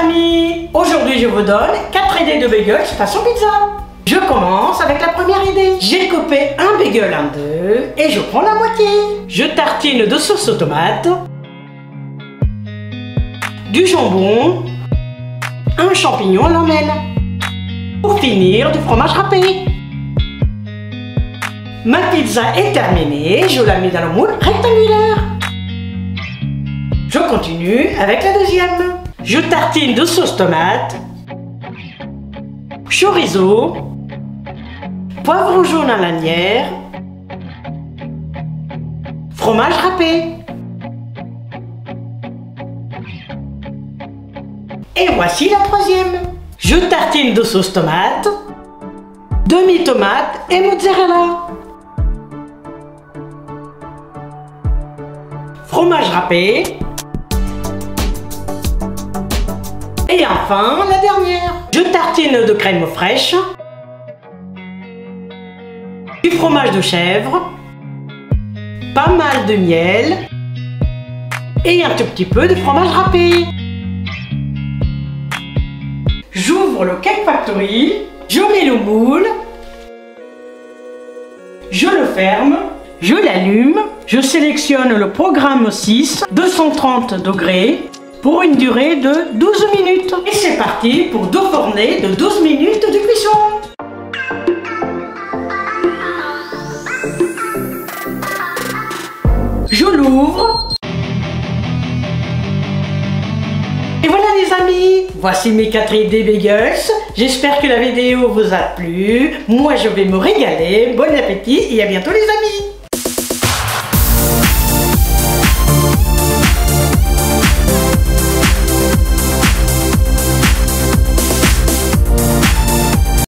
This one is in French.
amis! Aujourd'hui je vous donne 4 idées de bagels façon pizza. Je commence avec la première idée. J'ai coupé un bagel en deux et je prends la moitié. Je tartine de sauce aux tomates, du jambon, un champignon à lamelles. Pour finir, du fromage râpé. Ma pizza est terminée, je la mets dans le moule rectangulaire. Je continue avec la deuxième. Je tartine de sauce tomate, chorizo, poivre jaune à lanière, fromage râpé. Et voici la troisième. Je tartine de sauce tomate, demi-tomate et mozzarella. Fromage râpé. Et enfin, la dernière. Je tartine de crème fraîche, du fromage de chèvre, pas mal de miel et un tout petit peu de fromage râpé. J'ouvre le Cake Factory, je mets le moule, je le ferme, je l'allume, je sélectionne le programme 6, 230 degrés, pour une durée de 12 minutes. Et c'est parti pour 2 fournées de 12 minutes de cuisson. Je l'ouvre. Et voilà les amis, voici mes 4 idées bagels. J'espère que la vidéo vous a plu. Moi je vais me régaler. Bon appétit et à bientôt les amis.